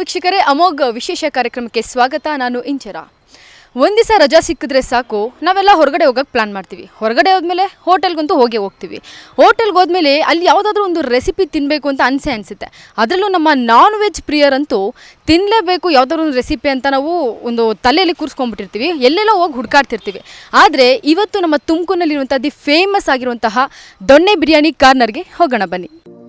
ವೀಕ್ಷಕರೇ, ಅಮೋಘ ವಿಶೇಷ ಕಾರ್ಯಕ್ರಮಕ್ಕೆ ಸ್ವಾಗತ. ನಾನು ಇಂಚರ. ಒಂದು ದಿವಸ ರಜಾ ಸಿಕ್ಕಿದ್ರೆ ಸಾಕು, ನಾವೆಲ್ಲ ಹೊರಗಡೆ ಹೋಗೋಕ್ಕೆ ಪ್ಲಾನ್ ಮಾಡ್ತೀವಿ. ಹೊರಗಡೆ ಹೋದ್ಮೇಲೆ ಹೋಟೆಲ್ಗಂತೂ ಹೋಗ್ತೀವಿ. ಹೋಟೆಲ್ಗೆ ಹೋದ್ಮೇಲೆ ಅಲ್ಲಿ ಯಾವುದಾದ್ರೂ ಒಂದು ರೆಸಿಪಿ ತಿನ್ನಬೇಕು ಅಂತ ಅನಿಸುತ್ತೆ. ಅದರಲ್ಲೂ ನಮ್ಮ ನಾನ್ ವೆಜ್ ಪ್ರಿಯರಂತೂ ತಿನ್ನಲೇಬೇಕು ಯಾವುದಾದ್ರೂ ಒಂದು ರೆಸಿಪಿ ಅಂತ ನಾವು ಒಂದು ತಲೆಯಲ್ಲಿ ಕೂರಿಸ್ಕೊಂಡ್ಬಿಟ್ಟಿರ್ತೀವಿ. ಎಲ್ಲೆಲ್ಲ ಹೋಗಿ ಹುಡುಕಾಡ್ತಿರ್ತೀವಿ. ಆದರೆ ಇವತ್ತು ನಮ್ಮ ತುಮಕೂರಿನಲ್ಲಿರುವಂಥ ದಿ ಫೇಮಸ್ ಆಗಿರುವಂತಹ ದೊಣ್ಣೆ ಬಿರಿಯಾನಿ ಕಾರ್ನರ್ಗೆ ಹೋಗೋಣ ಬನ್ನಿ.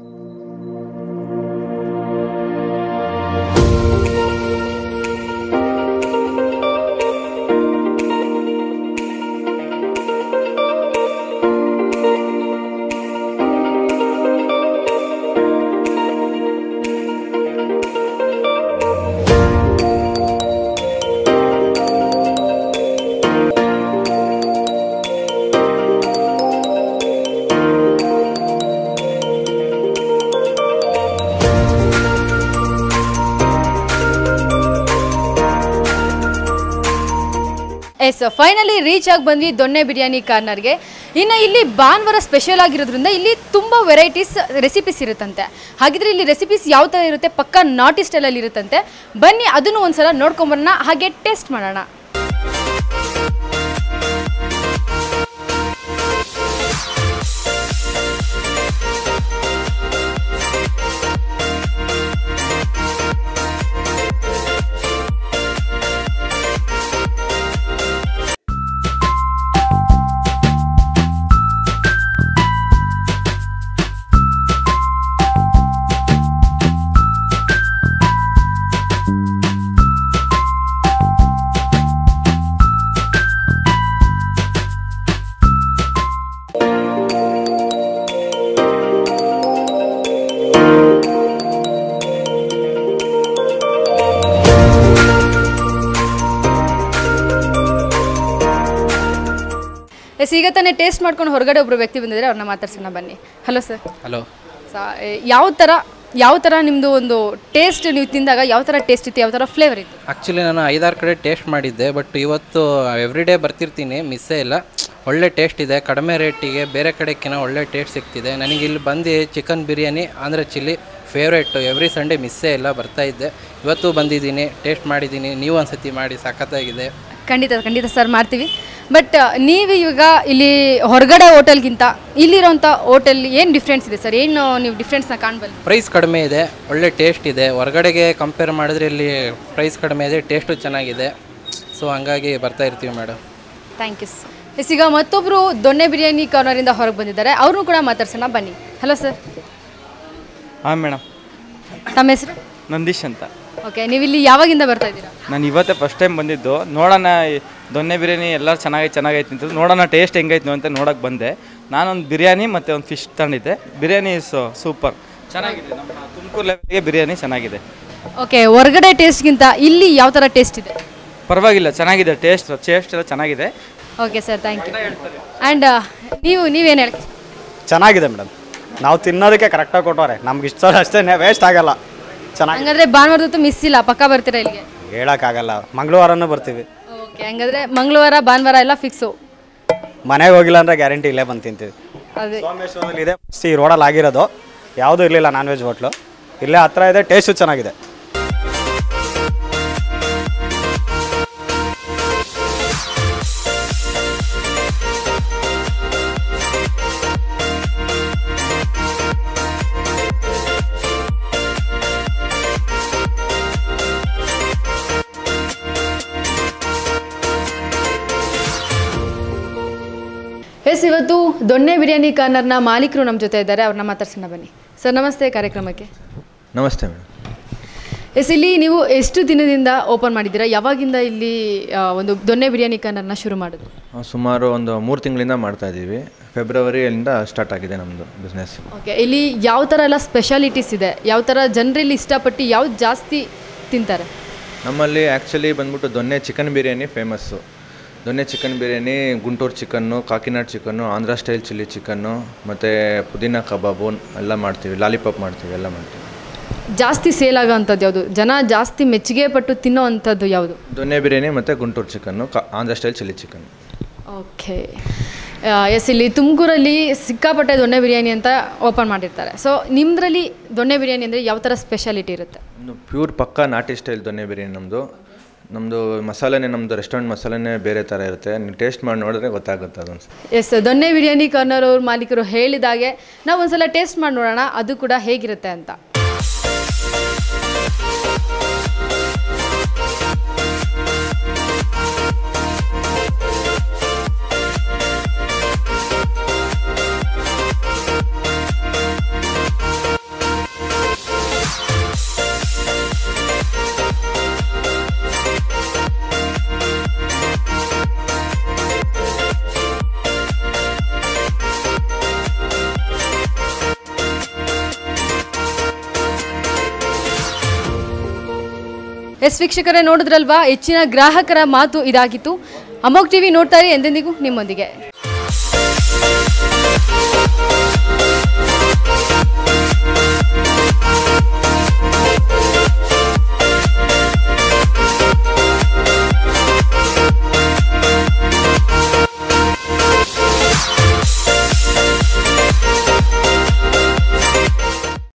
ಫೈನಲಿ ರೀಚ್ ಆಗಿ ಬಂದ್ವಿ ದೊಣ್ಣೆ ಬಿರಿಯಾನಿ ಕಾರ್ನರ್ಗೆ. ಇನ್ನು ಇಲ್ಲಿ ಭಾನುವಾರ ಸ್ಪೆಷಲ್ ಆಗಿರೋದ್ರಿಂದ ಇಲ್ಲಿ ತುಂಬ ವೆರೈಟೀಸ್ ರೆಸಿಪೀಸ್ ಇರುತ್ತಂತೆ. ಹಾಗಿದ್ರೆ ಇಲ್ಲಿ ರೆಸಿಪೀಸ್ ಯಾವ ಥರ ಇರುತ್ತೆ, ಪಕ್ಕಾ ನಾಟಿ ಸ್ಟೈಲಲ್ಲಿ ಇರುತ್ತಂತೆ. ಬನ್ನಿ ಅದನ್ನು ಒಂದ್ಸಲ ನೋಡ್ಕೊಂಬರೋಣ, ಹಾಗೆ ಟೇಸ್ಟ್ ಮಾಡೋಣ. ಈಗ ತಾನೇ ಟೇಸ್ಟ್ ಮಾಡ್ಕೊಂಡು ಹೊರಗಡೆ ಒಬ್ಬರು ವ್ಯಕ್ತಿ ಬಂದಿದ್ದಾರೆ, ಅವ್ರನ್ನ ಮಾತಾಡ್ಸೋಣ ಬನ್ನಿ. Hello sir. ಹಲೋ. ಯಾವ ಥರ ನಿಮ್ಮದು ಒಂದು ಟೇಸ್ಟ್, ನೀವು ತಿಂದಾಗ ಯಾವ ಥರ ಟೇಸ್ಟ್ ಇತ್ತು, ಯಾವ ಥರ ಫ್ಲೇವರ್ ಇತ್ತು? ಆ್ಯಕ್ಚುಲಿ ನಾನು 5-6 ಕಡೆ ಟೇಸ್ಟ್ ಮಾಡಿದ್ದೆ, ಬಟ್ ಇವತ್ತು ಎವ್ರಿ ಡೇ ಬರ್ತಿರ್ತೀನಿ, ಮಿಸ್ಸೇ ಇಲ್ಲ. ಒಳ್ಳೆ ಟೇಸ್ಟ್ ಇದೆ, ಕಡಿಮೆ ರೇಟಿಗೆ ಬೇರೆ ಕಡೆಗಿಂತ ಒಳ್ಳೆ ಟೇಸ್ಟ್ ಸಿಗ್ತಿದೆ. ನನಗೆ ಇಲ್ಲಿ ಬಂದು ಚಿಕನ್ ಬಿರಿಯಾನಿ ಅಂದರೆ ಚಿಲ್ಲಿ ಫೇವ್ರೇಟು. ಎವ್ರಿ ಸಂಡೇ ಮಿಸ್ಸೇ ಇಲ್ಲ, ಬರ್ತಾಯಿದ್ದೆ. ಇವತ್ತು ಬಂದಿದ್ದೀನಿ, ಟೇಸ್ಟ್ ಮಾಡಿದ್ದೀನಿ. ನೀವು ಒಂದು ಸತಿ ಮಾಡಿ, ಸಖತ್ತಾಗಿದೆ. ಖಂಡಿತ ಸರ್, ಮಾಡ್ತೀವಿ. ಬಟ್ ನೀವು ಇವಾಗ ಇಲ್ಲಿ ಹೊರಗಡೆ ಹೋಟೆಲ್ಗಿಂತ ಇಲ್ಲಿರೋಂಥ ಹೋಟೆಲ್ ಏನು ಡಿಫ್ರೆನ್ಸ್ ಇದೆ ಸರ್? ಏನು ನೀವು ಡಿಫ್ರೆನ್ಸ್ನ ಕಾಣಬಲ್ಲ? ಪ್ರೈಸ್ ಕಡಿಮೆ ಇದೆ, ಒಳ್ಳೆ ಟೇಸ್ಟ್ ಇದೆ. ಹೊರಗಡೆಗೆ ಕಂಪೇರ್ ಮಾಡಿದ್ರೆ ಇಲ್ಲಿ ಪ್ರೈಸ್ ಕಡಿಮೆ ಇದೆ, ಟೇಸ್ಟು ಚೆನ್ನಾಗಿದೆ. ಸೊ ಹಂಗಾಗಿ ಬರ್ತಾ ಇರ್ತೀವಿ ಮೇಡಮ್. Thank you sir. ಈಗ ಮತ್ತೊಬ್ಬರು ದೊಣ್ಣೆ ಬಿರಿಯಾನಿ ಕಾರ್ನರಿಂದ ಹೊರಗೆ ಬಂದಿದ್ದಾರೆ, ಅವ್ರನ್ನೂ ಕೂಡ ಮಾತಾಡ್ಸೋಣ ಬನ್ನಿ. Hello sir. ಹಾಂ ಮೇಡಮ್. ತಮ್ಮ ಹೆಸರು? ನಂದೀಶ್ ಅಂತ. ಓಕೆ, ನೀವು ಇಲ್ಲಿ ಯಾವಾಗಿಂದ ಬರ್ತಾ ಇದ್ದೀರಾ? ನಾನು ಇವತ್ತೇ ಫಸ್ಟ್ ಟೈಮ್ ಬಂದಿದ್ದು. ನೋಡೋಣ ದೊಣ್ಣೆ ಬಿರಿಯಾನಿ ಎಲ್ಲರೂ ಚೆನ್ನಾಗೈತೆ ಅಂತ ನೋಡೋಣ ಟೇಸ್ಟ್ ಹೆಂಗೈತೆ ಅಂತ ನೋಡೋಕೆ ಬಂದೆ. ನಾನೊಂದು ಬಿರಿಯಾನಿ ಮತ್ತು ಒಂದು ಫಿಶ್ ತಗೊಂಡಿದ್ದೆ. ಬಿರಿಯಾನಿ ಸೂಪರ್ ಚೆನ್ನಾಗಿದೆ. ನಮ್ಮ ತುಮಕೂರು ಲೆವೆಲ್ಗೆ ಬಿರಿಯಾನಿ ಚೆನ್ನಾಗಿದೆ. ಓಕೆ, ಹೊರಗಡೆ ಟೇಸ್ಟ್ಗಿಂತ ಇಲ್ಲಿ ಯಾವ ಥರ ಟೇಸ್ಟ್ ಇದೆ? ಪರವಾಗಿಲ್ಲ, ಚೆನ್ನಾಗಿದೆ. ಟೇಸ್ಟ್ ಎಲ್ಲ ಚೆನ್ನಾಗಿದೆ. Okay sir, thank you. And ನೀವೇನು ಹೇಳಿ? ಚೆನ್ನಾಗಿದೆ ಮೇಡಮ್. ನಾವು ತಿನ್ನೋದಕ್ಕೆ ಕರೆಕ್ಟಾಗಿ ಕೊಟ್ಟವ್ರೆ, ನಮ್ಗೆ ಇಷ್ಟ ಅಷ್ಟೇ, ವೇಸ್ಟ್ ಆಗಲ್ಲ. ಚೆನ್ನಾಗಿ. ಹಂಗಾದ್ರೆ ಭಾನುವಾರದೊತ್ತು ಮಿಸ್ ಇಲ್ಲ, ಪಕ್ಕ ಬರ್ತೀರಾ ಇಲ್ಲಿಗೆ? ಹೇಳೋಕ್ಕಾಗಲ್ಲ, ಮಂಗಳವಾರನೂ ಬರ್ತೀವಿ. ಓಕೆ, ಹಂಗಾದ್ರೆ ಮಂಗಳವಾರ ಭಾನುವಾರ ಎಲ್ಲ ಫಿಕ್ಸು. ಮನೆಗೆ ಹೋಗಿಲ್ಲ ಅಂದರೆ ಗ್ಯಾರಂಟಿ ಇಲ್ಲೇ ಬಂದು ತಿಂತೀವಿ. ಅದೇ ಸೋಮೇಶ್ವರದಲ್ಲಿ ಇದೆ, ಈ ರೋಡಲ್ಲಿ ಆಗಿರೋದು. ಯಾವುದೂ ಇರಲಿಲ್ಲ ನಾನ್ ವೆಜ್ ಹೋಟ್ಲು, ಇಲ್ಲೇ ಹತ್ರ ಇದೆ, ಟೇಸ್ಟು ಚೆನ್ನಾಗಿದೆ. ಇವತ್ತು ದೊಣ್ಣೆ ಬಿರಿಯಾನಿ ಕಾರ್ನರ್ನ ಮಾಲೀಕರು ನಮ್ಮ ಜೊತೆ ಇದ್ದಾರೆ, ಅವ್ರನ್ನ ಮಾತಾಡ್ಸೋಣ ಬನ್ನಿ. ಸರ್ ನಮಸ್ತೆ, ಕಾರ್ಯಕ್ರಮಕ್ಕೆ. ನಮಸ್ತೆ ಮೇಡಮ್. ಇಲ್ಲಿ ನೀವು ಎಷ್ಟು ದಿನದಿಂದ ಓಪನ್ ಮಾಡಿದ್ದೀರಾ? ಯಾವಾಗಿಂದ ಇಲ್ಲಿ ಒಂದು ದೊಣ್ಣೆ ಬಿರಿಯಾನಿ ಕಾರ್ನರ್ನ ಶುರು ಮಾಡೋದು? ಸುಮಾರು ಒಂದು 3 ತಿಂಗಳಿಂದ ಮಾಡ್ತಾ ಇದ್ದೀವಿ. ಫೆಬ್ರವರಿಯಿಂದ ಸ್ಟಾರ್ಟ್ ಆಗಿದೆ ನಮ್ಮದು ಬಿಸ್ನೆಸ್. ಓಕೆ, ಇಲ್ಲಿ ಯಾವ ಥರ ಎಲ್ಲ ಸ್ಪೆಷಾಲಿಟೀಸ್ ಇದೆ? ಯಾವ ಥರ ಜನರಲ್ಲಿ ಇಷ್ಟಪಟ್ಟು ಯಾವ್ದು ಜಾಸ್ತಿ ತಿಂತಾರೆ? ನಮ್ಮಲ್ಲಿ ಆ್ಯಕ್ಚುಲಿ ಬಂದ್ಬಿಟ್ಟು ದೊಣ್ಣೆ ಚಿಕನ್ ಬಿರಿಯಾನಿ ಫೇಮಸ್ಸು. ದೊಣ್ಣೆ chicken biryani, Guntur chicken, Kakinada chicken, Andhra style chilli chicken, ಮತ್ತು ಪುದೀನ ಕಬಾಬು ಎಲ್ಲ ಮಾಡ್ತೀವಿ, ಲಾಲಿಪಾಪ್ ಮಾಡ್ತೀವಿ, ಎಲ್ಲ ಮಾಡ್ತೀವಿ. ಜಾಸ್ತಿ ಸೇಲ್ ಆಗೋವಂಥದ್ದು ಯಾವುದು, ಜನ ಜಾಸ್ತಿ ಮೆಚ್ಚುಗೆ ಪಟ್ಟು ತಿನ್ನೋ ಅಂಥದ್ದು ಯಾವುದು? ದೊಣ್ಣೆ ಬಿರಿಯಾನಿ ಮತ್ತು Guntur chicken, Andhra style chilli chicken. Okay, yes, ಇಲ್ಲಿ ತುಮಕೂರಲ್ಲಿ ಸಿಕ್ಕಾಪಟ್ಟೆ ದೊಣ್ಣೆ ಬಿರಿಯಾನಿ ಅಂತ ಓಪನ್ ಮಾಡಿರ್ತಾರೆ. ಸೊ ನಿಮ್ಮದ್ರಲ್ಲಿ ದೊಣ್ಣೆ ಬಿರಿಯಾನಿ ಅಂದರೆ ಯಾವ ಥರ ಸ್ಪೆಷಾಲಿಟಿ ಇರುತ್ತೆ? ಪ್ಯೂರ್ ಪಕ್ಕಾ ನಾಟಿ ಸ್ಟೈಲ್ ದೊನ್ನೆ ಬಿರಿಯಾನಿ ನಮ್ಮದು ಮಸಾಲೆನೇ ನಮ್ಮದು ರೆಸ್ಟೋರೆಂಟ್ ಮಸಾಲೆನೇ ಬೇರೆ ಥರ ಇರುತ್ತೆ. ನೀವು ಟೇಸ್ಟ್ ಮಾಡಿ ನೋಡಿದ್ರೆ ಗೊತ್ತಾಗುತ್ತೆ ಅದೊಂದು. ಎಸ್, ದೊನ್ನೆ ಬಿರಿಯಾನಿ ಕಾರ್ನರ್ ಅವ್ರ ಮಾಲೀಕರು ಹೇಳಿದಾಗೆ ನಾವು ಒಂದ್ಸಲ ಟೇಸ್ಟ್ ಮಾಡಿ ನೋಡೋಣ ಅದು ಕೂಡ ಹೇಗಿರುತ್ತೆ ಅಂತ. ಎಸ್ ವೀಕ್ಷಕರೇ, ನೋಡಿದ್ರಲ್ವಾ, ಹೆಚ್ಚಿನ ಗ್ರಾಹಕರ ಮಾತು ಇದಾಗಿತ್ತು. ಅಮೋಘ್ ಟಿವಿ ನೋಡ್ತಾರೆ ಎಂದೆಂದಿಗೂ ನಿಮ್ಮೊಂದಿಗೆ.